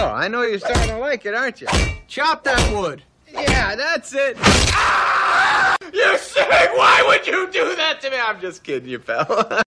I know you're starting to like it, aren't you? Chop that wood. Yeah, that's it. Ah! You sick! Why would you do that to me? I'm just kidding you, pal.